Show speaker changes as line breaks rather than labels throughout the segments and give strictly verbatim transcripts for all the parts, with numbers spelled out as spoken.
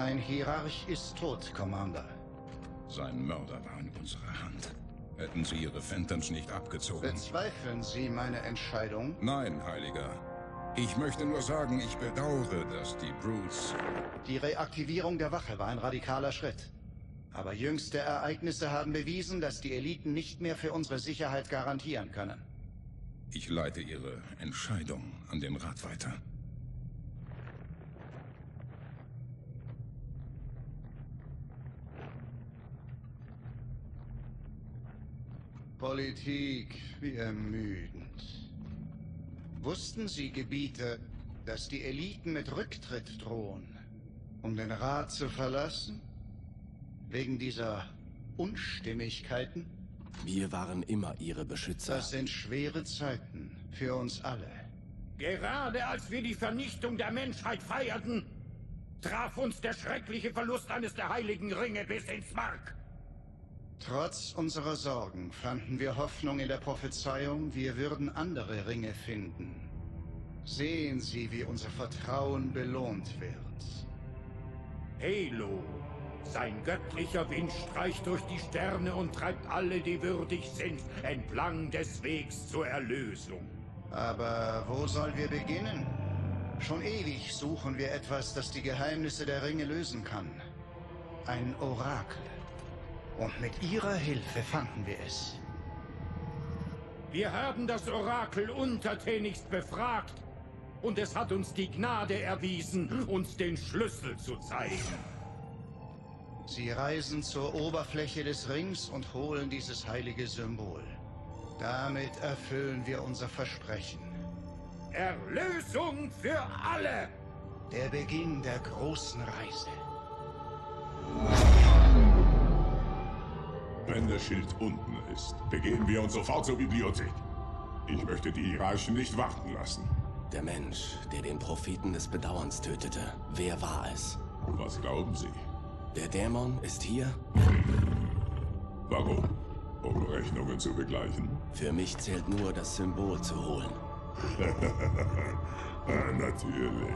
Ein Hierarch ist tot, Commander.
Sein Mörder war in unserer Hand. Hätten Sie Ihre Phantoms nicht abgezogen?
Bezweifeln Sie meine Entscheidung?
Nein, Heiliger. Ich möchte nur sagen, ich bedauere, dass die Brutes...
Die Reaktivierung der Wache war ein radikaler Schritt. Aber jüngste Ereignisse haben bewiesen, dass die Eliten nicht mehr für unsere Sicherheit garantieren können.
Ich leite Ihre Entscheidung an den Rat weiter.
Politik, wie ermüdend. Wussten Sie, Gebieter, dass die Eliten mit Rücktritt drohen, um den Rat zu verlassen? Wegen dieser Unstimmigkeiten?
Wir waren immer ihre Beschützer.
Das sind schwere Zeiten für uns alle.
Gerade als wir die Vernichtung der Menschheit feierten, traf uns der schreckliche Verlust eines der heiligen Ringe bis ins Mark.
Trotz unserer Sorgen fanden wir Hoffnung in der Prophezeiung, wir würden andere Ringe finden. Sehen Sie, wie unser Vertrauen belohnt wird.
Halo, sein göttlicher Wind streicht durch die Sterne und treibt alle, die würdig sind, entlang des Wegs zur Erlösung.
Aber wo sollen wir beginnen? Schon ewig suchen wir etwas, das die Geheimnisse der Ringe lösen kann. Ein Orakel. Und mit Ihrer Hilfe fanden wir es.
Wir haben das Orakel untertänigst befragt und es hat uns die Gnade erwiesen, uns den Schlüssel zu zeigen.
Sie reisen zur Oberfläche des Rings und holen dieses heilige Symbol. Damit erfüllen wir unser Versprechen.
Erlösung für alle!
Der Beginn der großen Reise.
Wenn der Schild unten ist, begeben wir uns sofort zur Bibliothek. Ich möchte die Hierarchen nicht warten lassen.
Der Mensch, der den Propheten des Bedauerns tötete, wer war es?
Was glauben Sie?
Der Dämon ist hier?
Warum? Um Rechnungen zu begleichen?
Für mich zählt nur, das Symbol zu holen.
Ah, natürlich.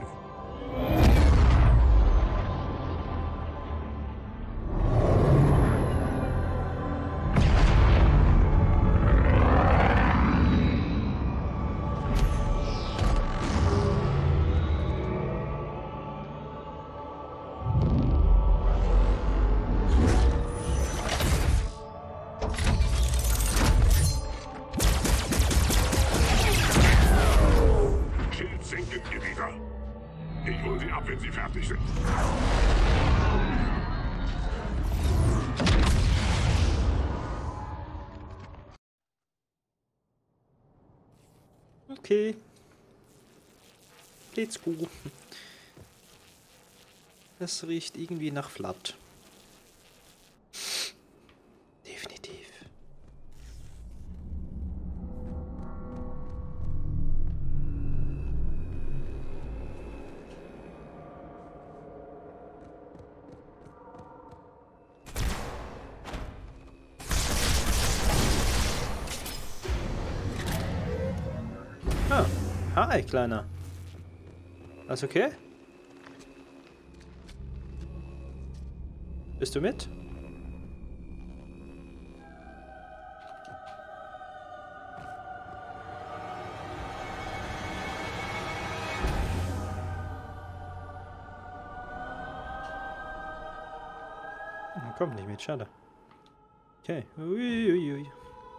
Ich hole sie ab, wenn sie fertig sind.
Okay. Let's go. Das riecht irgendwie nach Flat. Definitiv. Ah, hi, Kleiner. Alles okay? Bist du mit? Hm, kommt nicht mit, schade. Okay. Ui, ui, ui.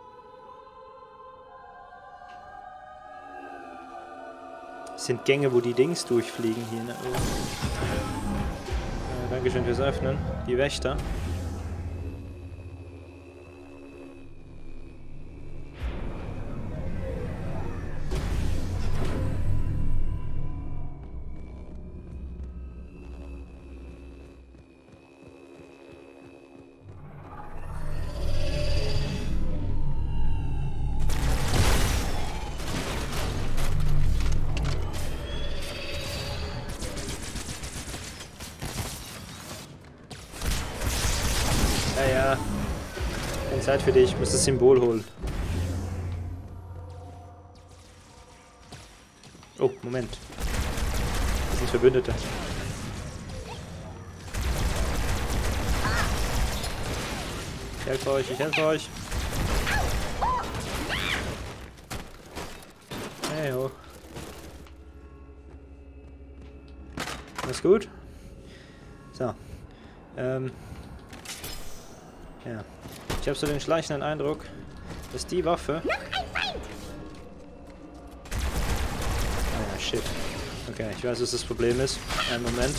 Das sind Gänge, wo die Dings durchfliegen hier. Ne? Oh. Äh, Dankeschön fürs Öffnen. Die Wächter. Ja, ja. Keine Zeit für dich, ich muss das Symbol holen. Oh, Moment. Das sind Verbündete. helfe euch, ich helfe euch. Hey ho. Alles gut? So. Ähm. Ja. Ich habe so den schleichenden Eindruck, dass die Waffe... Ah ja, shit. Okay, ich weiß, was das Problem ist. Einen Moment.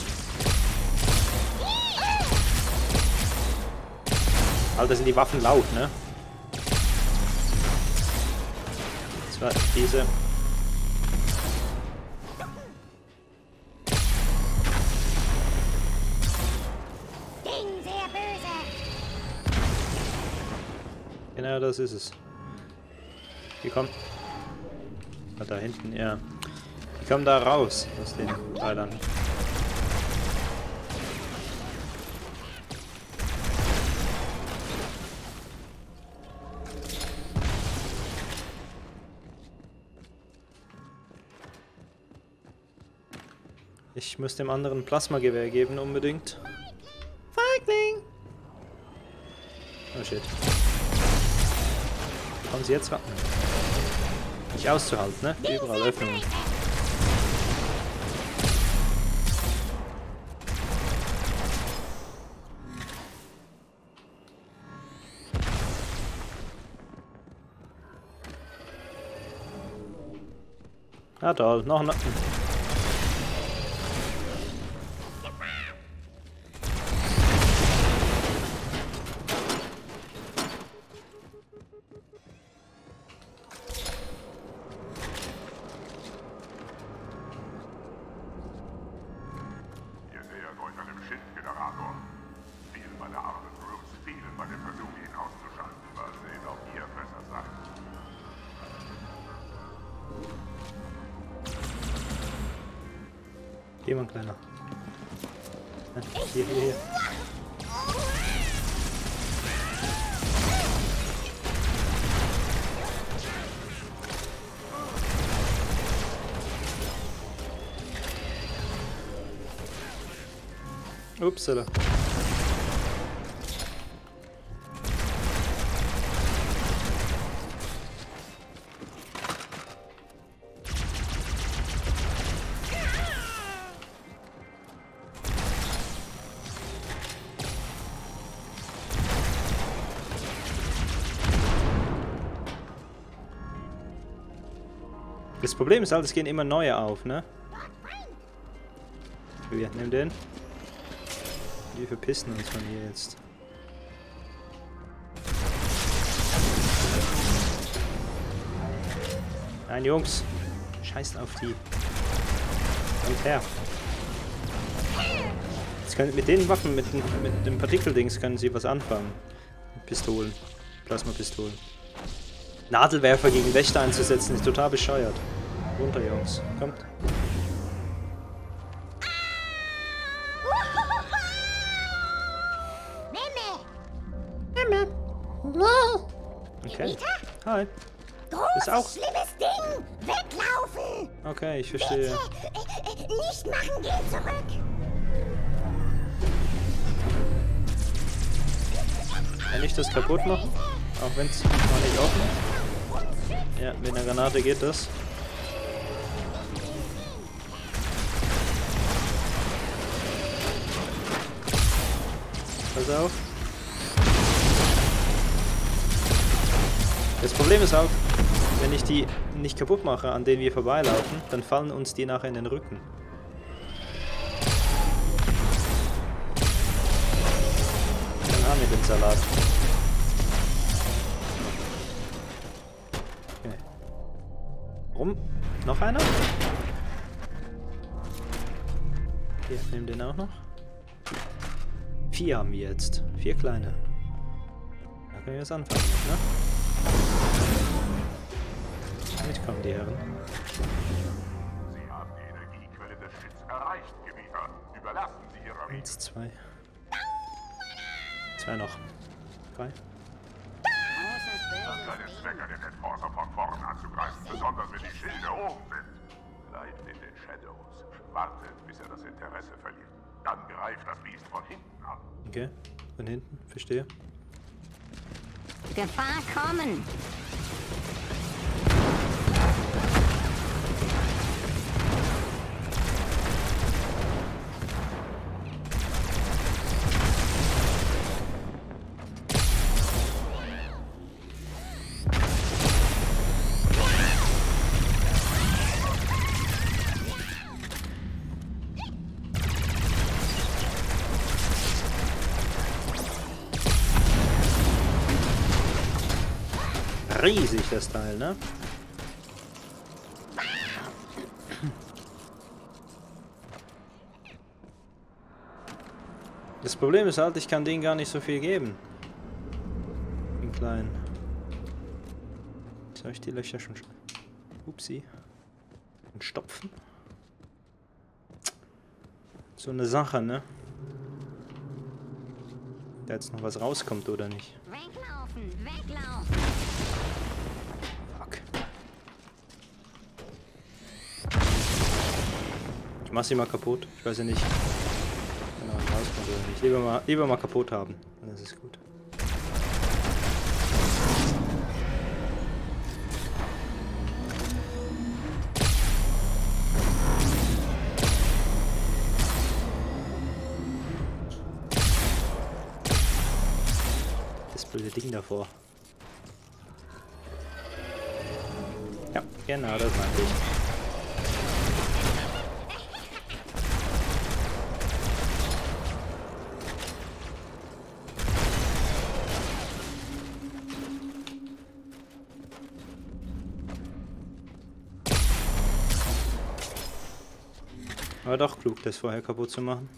Alter, sind die Waffen laut, ne? Das war diese... Genau, das ist es. Die kommen... Ah, da hinten, ja. Die kommen da raus aus den Teilern. Ich muss dem anderen Plasmagewehr geben, unbedingt. Feigling! Oh shit. Kommen sie jetzt ran? Nicht auszuhalten, ne? Überall Öffnungen. Ah toll, noch ein... Hier, mein Kleiner. Ja, hier, hier, hier. Upsala. Das Problem ist halt, es gehen immer neue auf, ne? Wir nehmen den. Wir verpissen uns von hier jetzt. Nein, Jungs. Scheißt auf die. Kommt her. Jetzt können, mit den Waffen, mit, den, mit dem Partikeldings können sie was anfangen. Pistolen. Plasmapistolen. Nadelwerfer gegen Wächter einzusetzen ist total bescheuert. Runter, Jungs. Kommt. Okay. Hi. Ist auch.
Schlimmes Ding! Weglaufen!
Okay, ich verstehe.
Bitte, nicht machen, geh zurück!
Wenn ich das kaputt mache, auch wenn es noch nicht offen. Ja, mit einer Granate geht das. Pass auf. Das Problem ist auch, wenn ich die nicht kaputt mache, an denen wir vorbeilaufen, dann fallen uns die nachher in den Rücken. Dann haben wir den Salat. Okay. Rum? Noch einer? Hier, nehmen den auch noch. Vier haben wir jetzt. Vier kleine. Da können wir jetzt anfangen, ne? Damit kommen die Herren.
Sie haben die Energiequelle des Schiffs erreicht, Gebieter. Überlassen Sie Ihre Rede.
Eins, zwei. Zwei noch. Drei.
Das sei der Zweck, den Enforcer von vorn anzugreifen, besonders wenn die Schilde oben sind. Bleibt in den Shadows. Wartet, bis er das Interesse verliert. Dann greift das Biest von hinten an.
Okay, von hinten, verstehe.
Gefahr kommen.
Riesig das Teil, ne? Das Problem ist halt, ich kann denen gar nicht so viel geben. Den kleinen. Soll ich die Löcher schon... Upsi. Und stopfen? So eine Sache, ne? Da jetzt noch was rauskommt, oder nicht?
Weglaufen, weglaufen.
Fuck. Ich mach sie mal kaputt. Ich weiß ja nicht, wenn er rauskommt oder nicht. Lieber mal, lieber mal kaputt haben. Das ist gut. Das Ding davor. Ja, genau, das meinte ich. War doch klug, das vorher kaputt zu machen.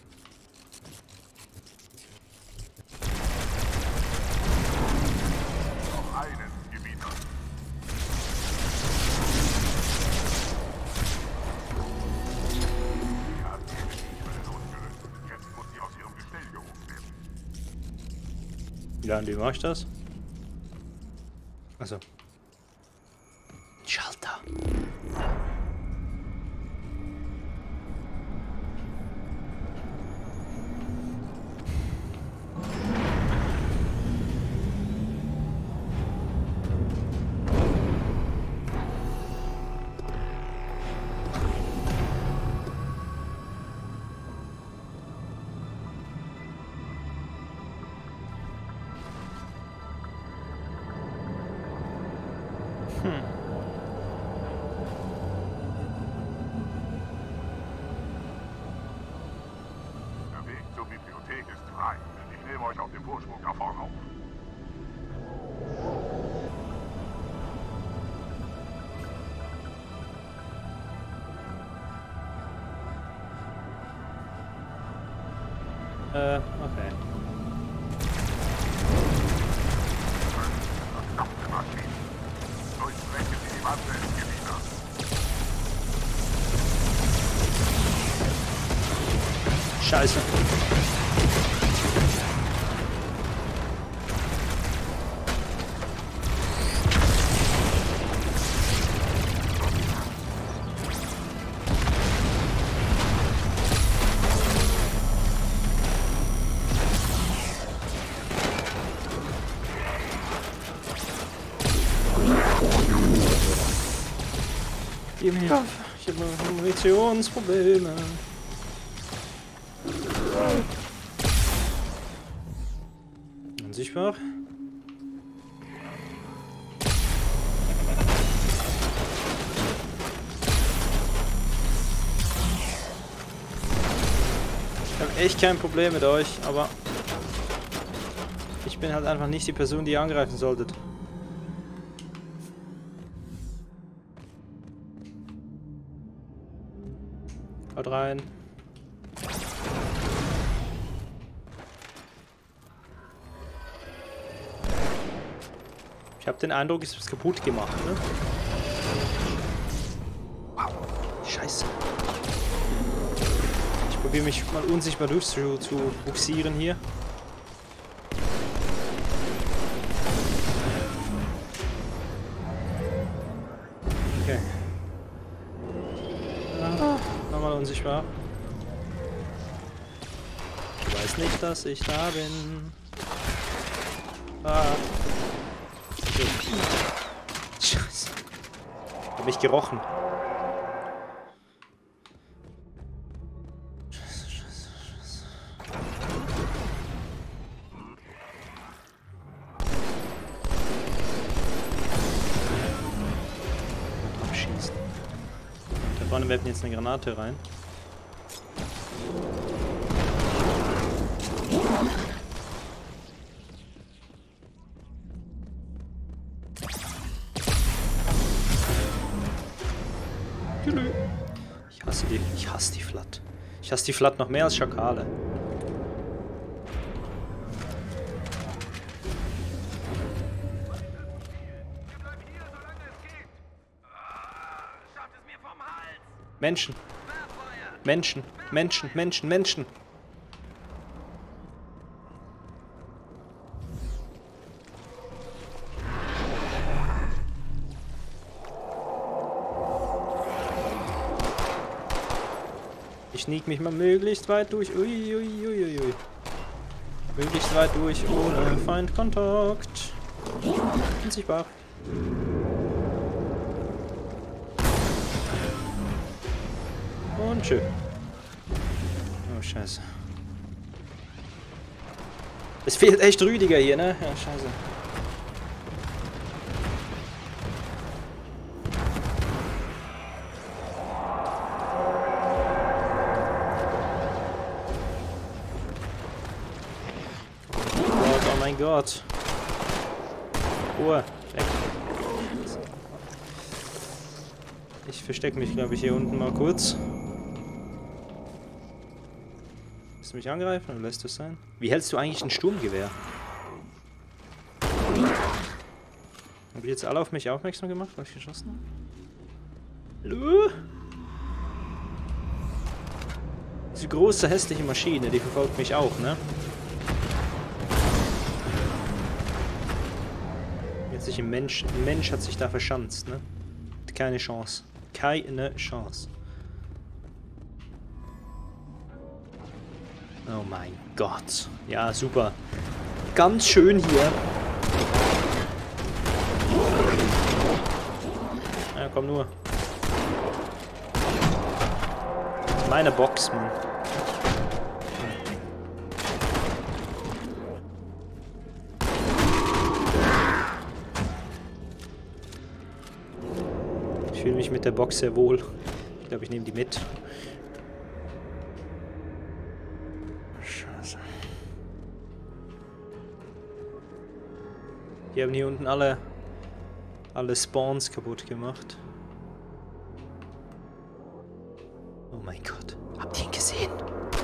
Ja, und wie mache ich das? Achso. Schalter. Hm.
Der Weg zur Bibliothek ist frei. Ich nehme euch auf dem Vorsprung da vorne auf.
Äh, okay. Scheiße. Gib mir auf. Ich habe Munitionsprobleme. Unsichtbar. Ich habe echt kein Problem mit euch, aber ich bin halt einfach nicht die Person, die ihr angreifen solltet. Haut rein. Ich habe den Eindruck, es ist kaputt gemacht, ne? Wow. Scheiße. Ich probiere mich mal unsichtbar durch zu, zu buxieren hier. Okay. Ah, nochmal unsichtbar. Ich weiß nicht, dass ich da bin. Ah. Scheiße. Hab mich gerochen. Scheiße, scheiße, scheiße. Mal drauf schießen. Da vorne werfen jetzt eine Granate rein. Ich hasse die, ich hasse die Flat. Ich hasse die Flat noch mehr als Schakale. Menschen. Menschen, Menschen, Menschen, Menschen. Ich sneak mich mal möglichst weit durch. Ui, ui, ui, ui, ui. Möglichst weit durch ohne Feindkontakt. Unsichtbar. Und tschö. Oh, scheiße. Es fehlt echt Rüdiger hier, ne? Ja, scheiße. Oh mein Gott. Ruhe. Weg. Ich verstecke mich, glaube ich, hier unten mal kurz. Willst du mich angreifen oder lässt das sein? Wie hältst du eigentlich ein Sturmgewehr? Haben die jetzt alle auf mich aufmerksam gemacht, weil ich geschossen habe? Hallo? Diese große, hässliche Maschine, die verfolgt mich auch, ne? Jetzt sich ein Mensch, ein Mensch hat sich da verschanzt, ne? Keine Chance. Keine Chance. Oh mein Gott. Ja, super. Ganz schön hier. Ja, komm nur. Meine Box, Mann. Ich fühle mich mit der Box sehr wohl. Ich glaube, ich nehme die mit. Scheiße. Die haben hier unten alle, alle Spawns kaputt gemacht. Oh mein Gott. Habt ihr ihn gesehen?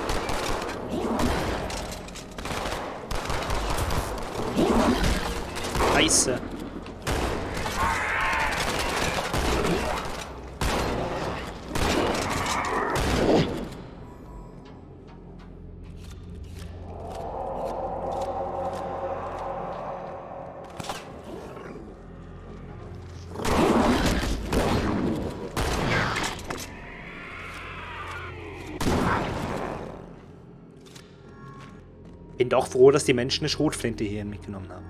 Scheiße. Bin doch froh, dass die Menschen eine Schrotflinte hierhin mitgenommen haben.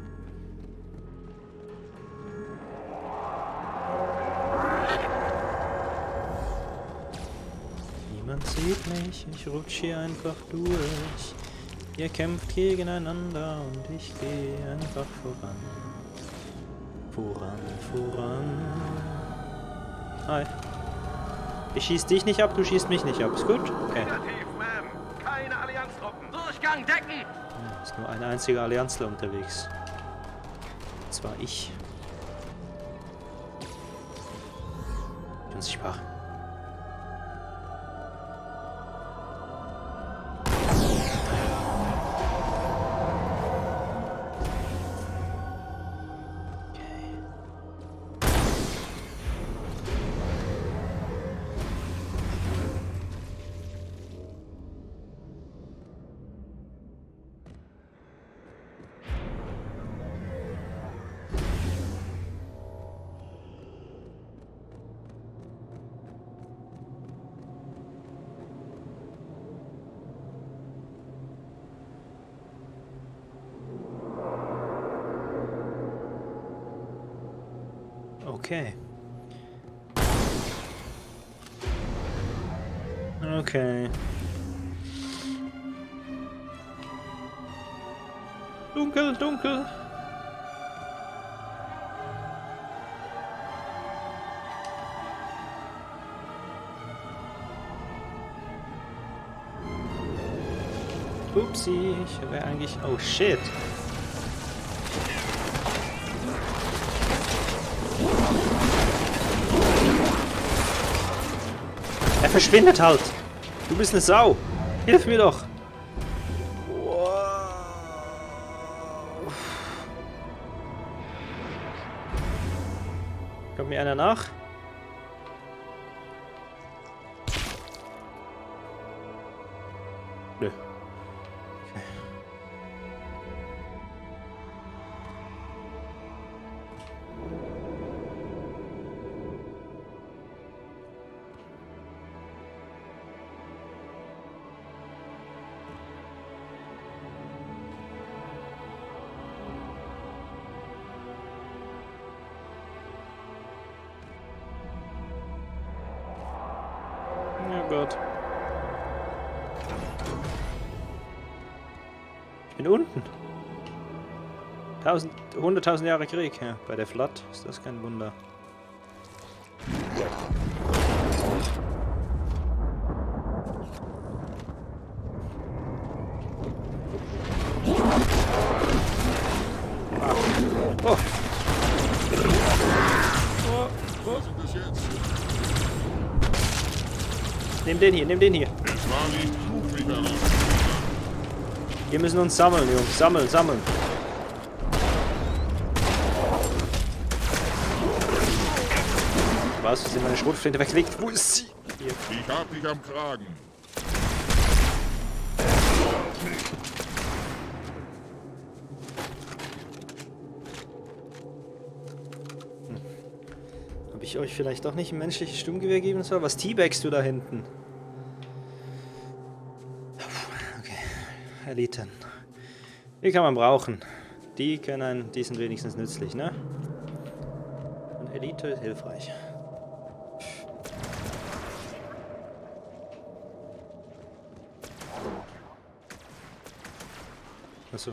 Niemand sieht mich, ich rutsch hier einfach durch. Ihr kämpft gegeneinander und ich gehe einfach voran. Voran, voran. Hi. Ich schieß dich nicht ab, du schießt mich nicht ab. Ist gut? Okay.
Keine Allianztruppen. Durchgang decken!
Ja, ist nur ein einziger Allianzler unterwegs. Und zwar ich. Unsichtbar. Okay. Okay. Dunkel, dunkel. Upsi, ich wäre eigentlich... Oh shit. Er verschwindet halt. Du bist eine Sau. Hilf mir doch. Wow. Kommt mir einer nach? Nö. Oh Gott. Ich bin unten. Tausend, hunderttausend Jahre Krieg. Ja, bei der Flood ist das kein Wunder. Ah. Oh. Oh. Oh. Nimm den hier, nimm den hier. Wir müssen uns sammeln, Jungs. Sammeln, sammeln. Was? Sind meine Schrotflinte weggelegt? Wo ist sie? Hier.
Ich hab dich am Kragen.
Hm. Habe ich euch vielleicht doch nicht ein menschliches Sturmgewehr geben sollen? Was teabagst du da hinten? Okay. Eliten. Die kann man brauchen. Die können, die sind wenigstens nützlich, ne? Und Elite ist hilfreich. Achso.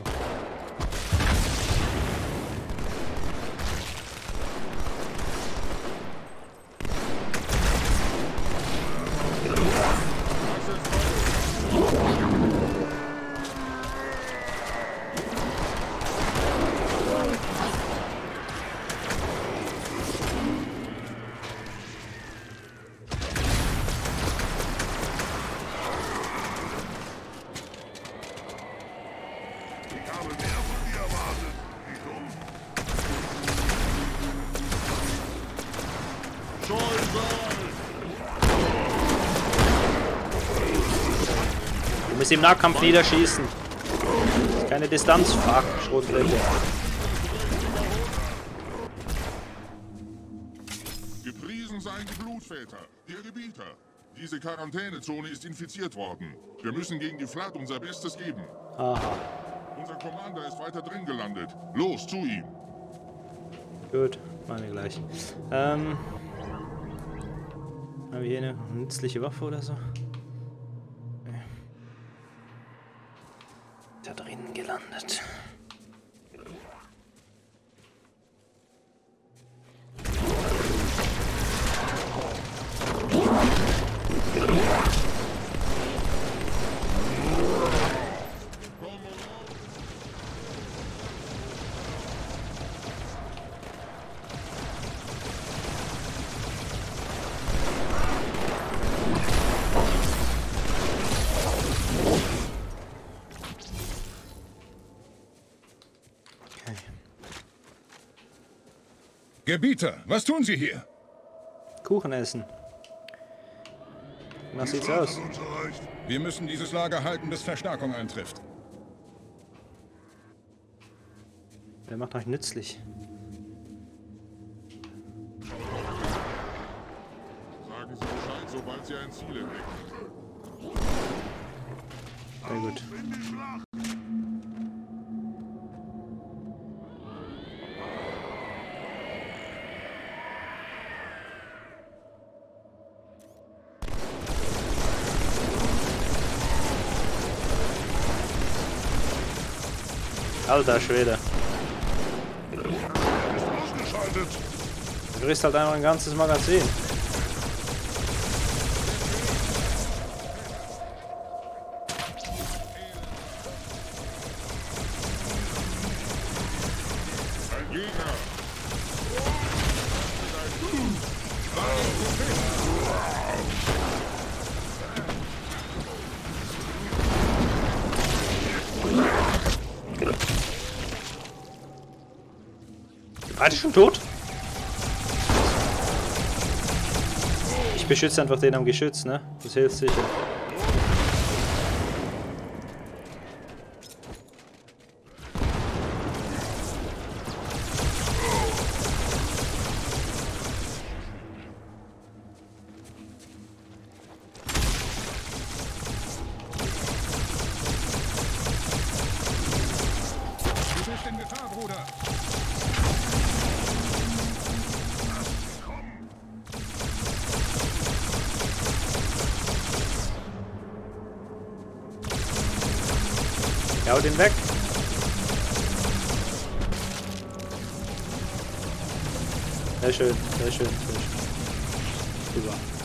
Du musst im Nahkampf niederschießen. Das ist keine Distanz. Fuck, Schrotflinte.
Gepriesen seien die Blutväter, der Gebieter. Diese Quarantänezone ist infiziert worden. Wir müssen gegen die Flood unser Bestes geben.
Aha.
Unser Commander ist weiter drin gelandet. Los, zu ihm.
Gut, machen wir gleich. Ähm... Haben wir hier eine nützliche Waffe oder so? Da drinnen gelandet.
Gebieter, was tun Sie hier?
Kuchen essen. Was sieht's aus?
Wir müssen dieses Lager halten, bis Verstärkung eintrifft.
Der macht euch nützlich.
Sagen Sie Bescheid, sobald Sie ein Ziel entdecken.
Sehr gut. Alter Schwede. Du kriegst halt einfach ein ganzes Magazin. Beide schon tot? Ich beschütze einfach den am Geschütz, ne? Das hilft sicher.
Du bist in Gefahr, Bruder.
Ja, hau den weg. Sehr schön, sehr schön, sehr schön. Super.